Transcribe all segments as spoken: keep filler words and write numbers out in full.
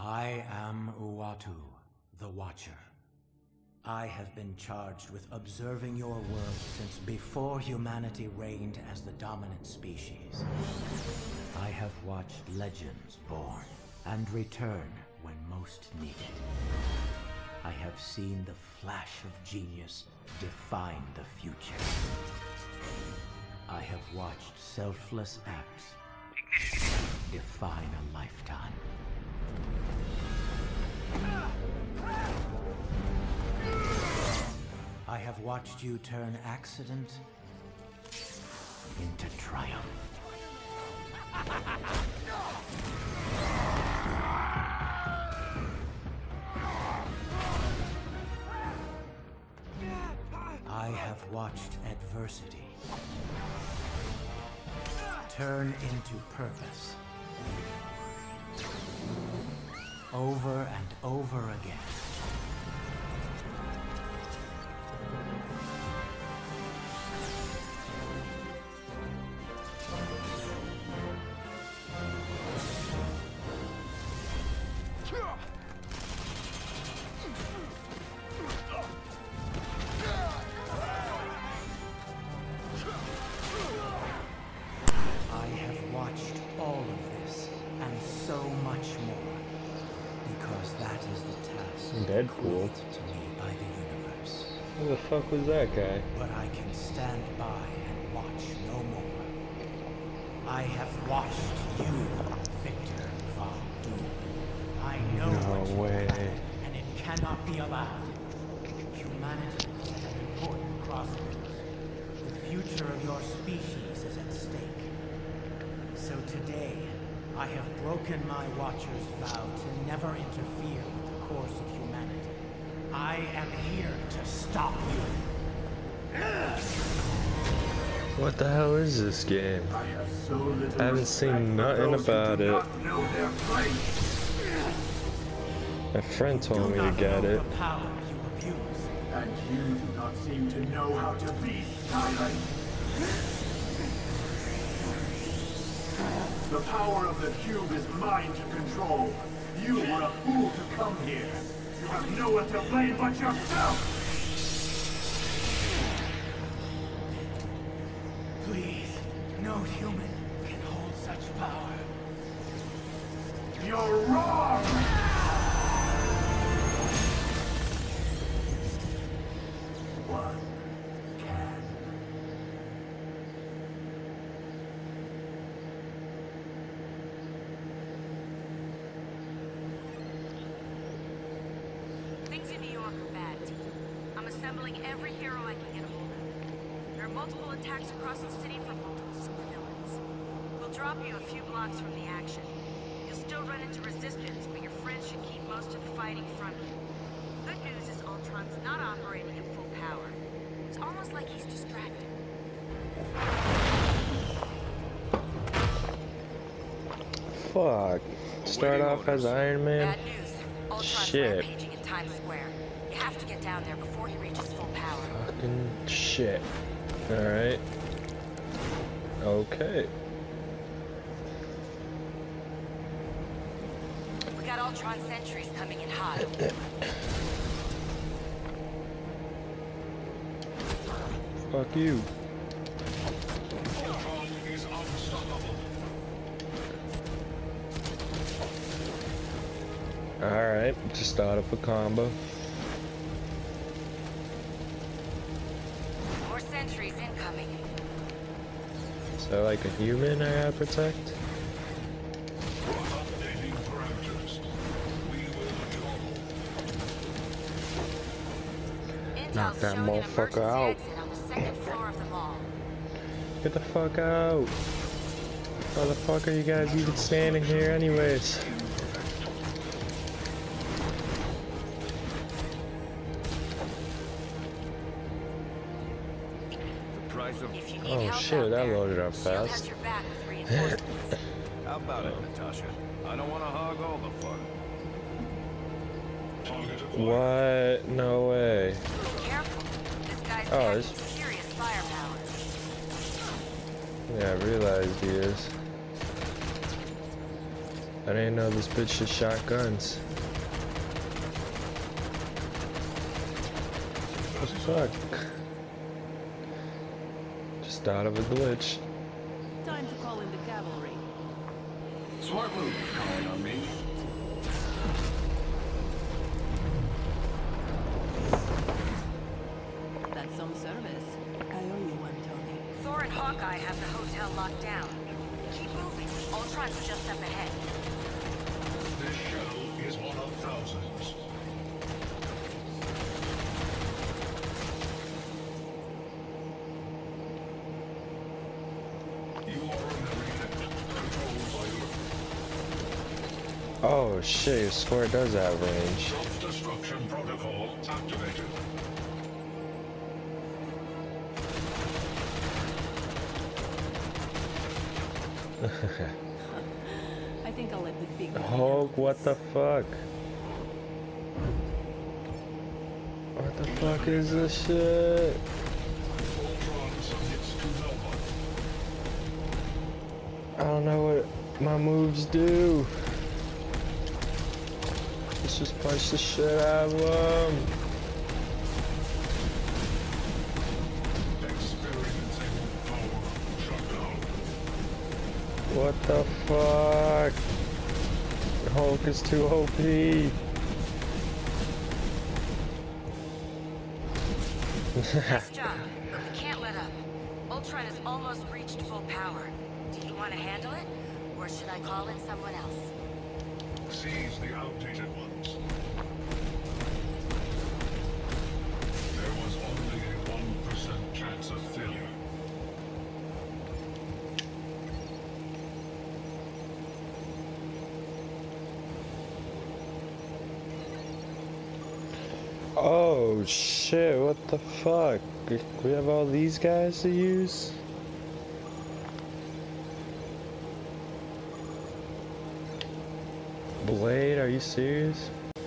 I am Uatu, the Watcher. I have been charged with observing your world since before humanity reigned as the dominant species. I have watched legends born and return when most needed. I have seen the flash of genius define the future. I have watched selfless acts define a lifetime. I have watched you turn accident into triumph. I have watched adversity turn into purpose. Over and over again. I have watched all of this and so much more, because that is the task Deadpool to me by the universe. Who the fuck was that guy? But I can stand by and watch no more. I have watched you, Victor Von Doom. I know No what you way. have, and it cannot be allowed. Humanity is at an important crossroads. The future of your species is at stake. So today, I have broken my Watcher's vow to never interfere with the course of humanity. I am here to stop you. What the hell is this game? I have so little I haven't respect seen for nothing those who about do it. not know their place. My friend told me Do to not get know it. the power you abuse. And you do not seem to know how to be silent. The power of the cube is mine to control. You were a fool to come here. You have no one to blame but yourself. Please, no human can hold such power. You're wrong! One can. Things in New York are bad, team. I'm assembling every hero I can get a hold of. There are multiple attacks across the city from multiple supervillains. We'll drop you a few blocks from the action. You'll still run into resistance, but your friends should keep most of the fighting from you. Good news is Ultron's not operating at full power. It's almost like he's distracted. Fuck. Start off as Iron Man? Bad news. Ultron's Shit. rampaging in Times Square. You have to get down there before he reaches full power. Fucking shit. Alright. Okay. We got Ultron sentries coming in hot. Fuck you. Alright, just start up a combo. More sentries incoming. Is that like a human I gotta protect? Knock Intel's that showing an motherfucker emergency out. exit on the second floor of the mall. Get the fuck out. Why the fuck are you guys even standing here anyways? If you need Oh help shit, out that there, loaded up Shield has fast. your back with reinforcements. How about it, Natasha? I don't want to hog all the fun. What? No way. Careful. This guy's Oh, packing this- serious firepower. Yeah, I realized he is. I didn't know this bitch just shot guns. What the fuck? Just out of a glitch. Time to call in the cavalry. Smart move, calling on me. That's some service. I owe you one, Tony. Thor and Hawkeye have the hotel locked down. Keep moving. Ultron's just up ahead. This shell is one of thousands. You are a marionette, controlled by your Oh shit, your score does have range. self-destruction protocol activated. I think I'll let the big man Hulk, handle what this. the fuck? What the fuck is this shit? Ultron submits to no one. I don't know what my moves do. Let's just punch the shit out of them. Experiencing power shutdown. What the fuck? Hulk is too O P. Nice job, but we can't let up. Ultron has almost reached full power. Do you want to handle it? Or should I call in someone else? Seize the outdated ones. There was only a one percent chance of failure. Oh shit, what the fuck? We have all these guys to use? Blade, are you serious?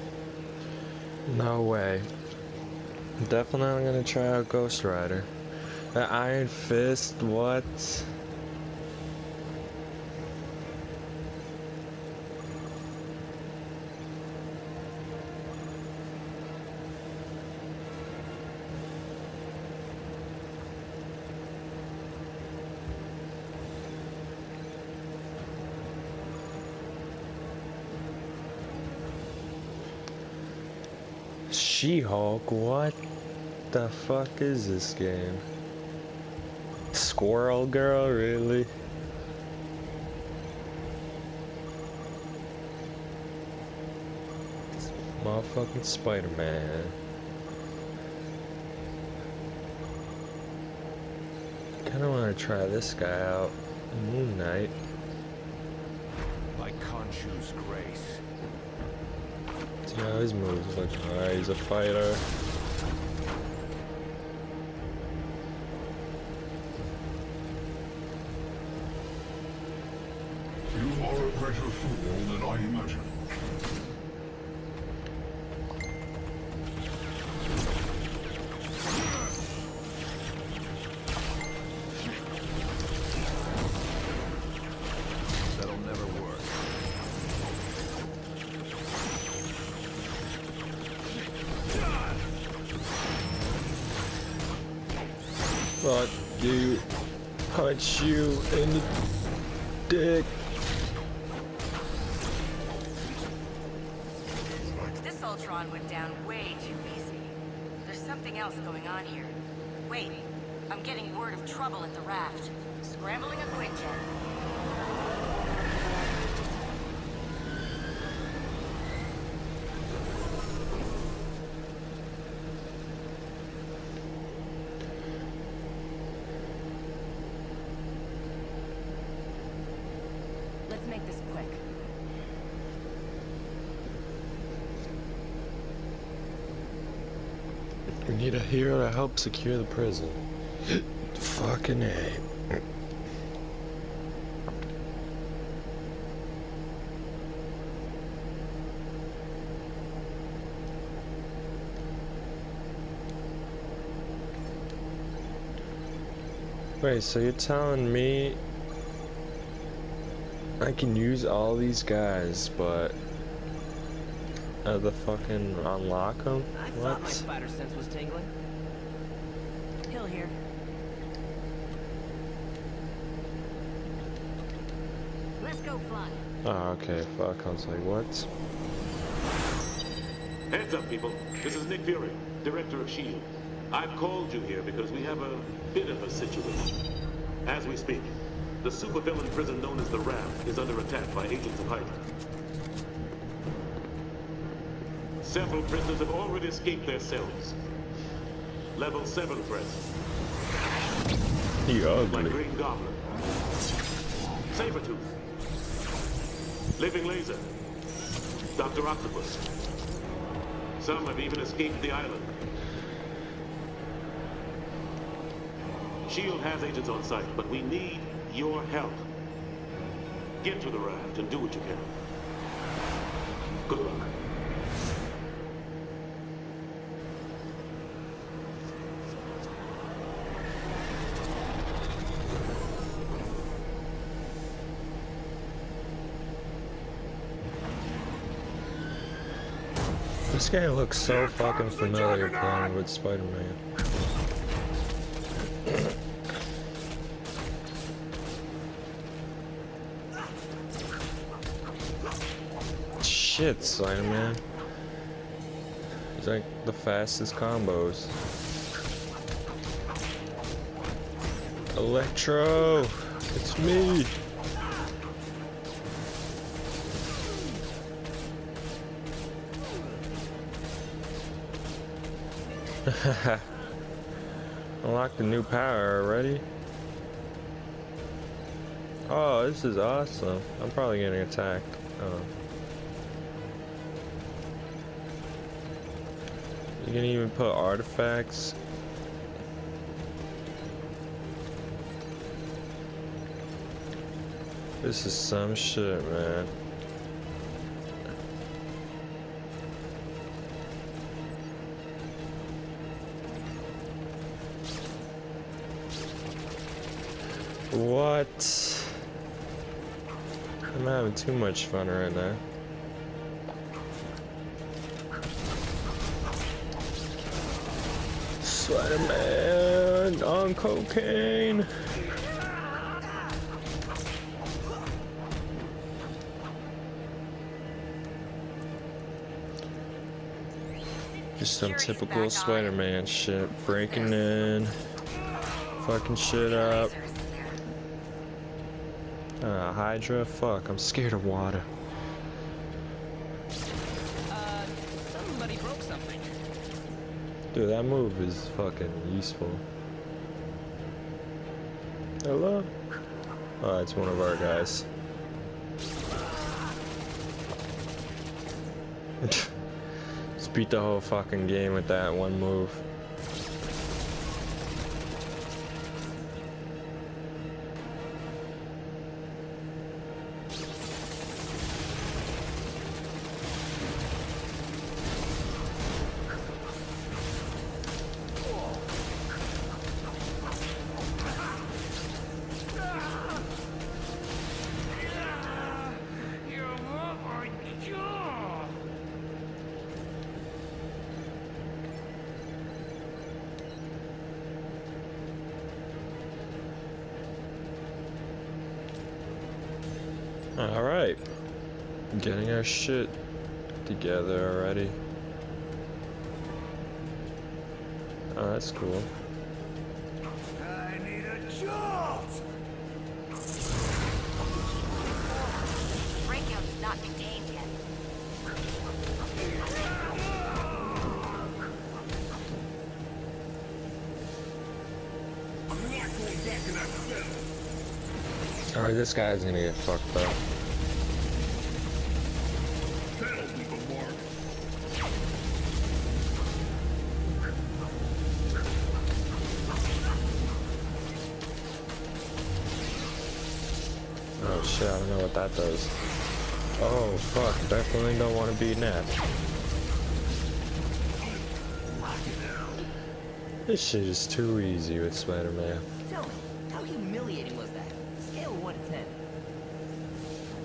No way. Definitely not gonna try out Ghost Rider. The Iron Fist, what? She-Hulk, what the fuck is this game? Squirrel Girl, really? It's motherfucking Spider-Man. Kinda wanna try this guy out. Moon Knight. I can't choose grace. See how his moves look. Alright, he's a fighter. You are a greater fool than I imagined. That'll never work. Fuck you. Punch you in the dick. This Ultron went down way too easy. There's something else going on here. Wait, I'm getting word of trouble at the raft. Scrambling a Quinjet. Let's make this quick. We need a hero to help secure the prison. Fucking A. Wait, so you're telling me I can use all these guys, but uh, the fucking unlock them? I What? thought my spider sense was tingling. Hill here. Let's go fly. Oh, okay, fuck. I was like, what? Heads up, people. This is Nick Fury, Director of S H I E L D. I've called you here because we have a bit of a situation. As we speak, the supervillain prison known as the Raft is under attack by agents of Hydra. Several prisoners have already escaped their cells. Level seven threats, You like ugly. Green Goblin, Sabretooth, Living Laser, Doctor Octopus. Some have even escaped the island. S H I E L D has agents on site, but we need your help. Get to the raft and do what you can. Good luck. This guy looks so fucking familiar playing with Spider-Man. Shit, Spider-Man. He's like the fastest combos. Electro! It's me! Unlocked a new power already. Oh, this is awesome. I'm probably getting attacked. Oh. You can even put artifacts. This is some shit, man. What? I'm having too much fun right now. Spider-Man on cocaine. Just some typical Spider-Man shit. Breaking in. Fucking shit up. Uh, Hydra? Fuck, I'm scared of water. Uh, somebody broke something. Dude, that move is fucking useful. Hello? Oh, it's one of our guys. Just beat the whole fucking game with that one move. Alright. Getting our shit together already. Oh, that's cool. I need a jolt! Breakout is not contained yet. I'm not going back in that cell. Alright, this guy's gonna get fucked up. That'll leave a mark. Oh shit, I don't know what that does. Oh fuck, definitely don't want to be napped. This shit is too easy with Spider-Man. Tell me, how humiliating was that? Scale of one to ten.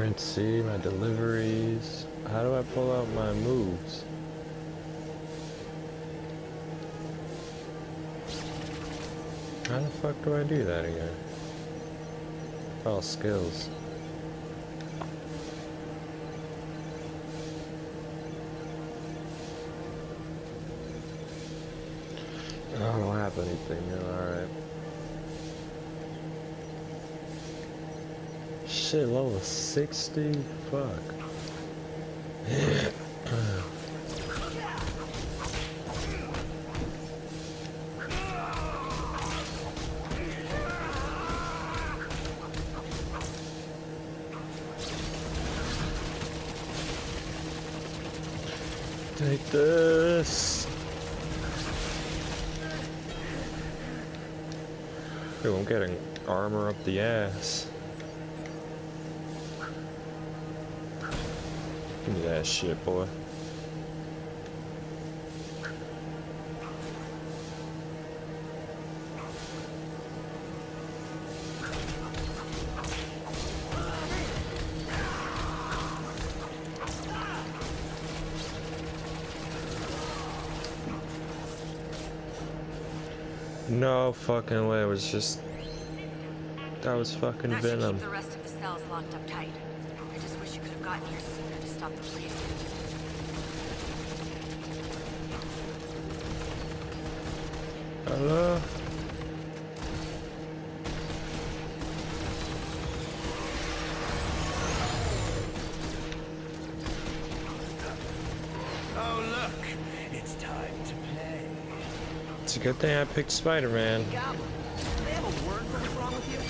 Let's see my deliveries. How do I pull out my moves? How the fuck do I do that again? Oh, skills. I don't have anything new, alright. Shit, level sixty? Fuck. Take this. Ooh, I'm getting armor up the ass. Give me that shit, boy. No fucking way, it was just... That was fucking That should Venom. keep the rest of the cells locked up tight. I just wish you could have gotten here sooner to stop the bleeding. Hello? Oh, look. It's time to play. It's a good thing I picked Spider-Man. Goblin, do they have a word for what's wrong with you?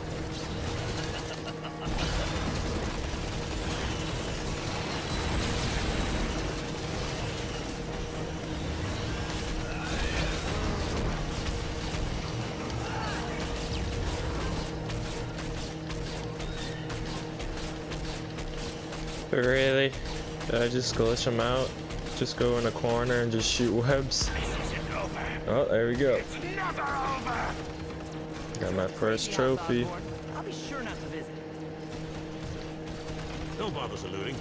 Really? Did I just glitch him out? Just go in a corner and just shoot webs? Oh, there we go. Got my first trophy. I'll be sure not to visit. Don't bother saluting.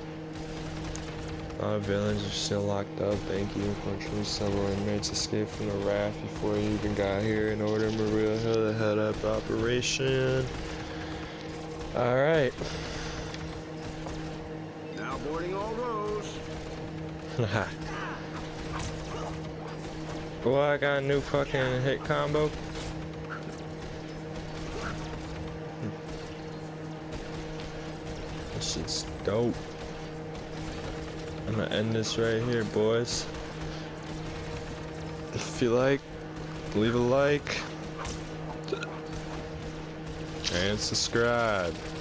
All villains are still locked up. Thank you. Unfortunately, several inmates escaped from the raft before you even got here. In order, Maria Hill to head up operation. All right. Now boarding all rows. Boy, I got a new fucking hit combo. This shit's dope. I'm gonna end this right here, boys. If you like, leave a like and subscribe.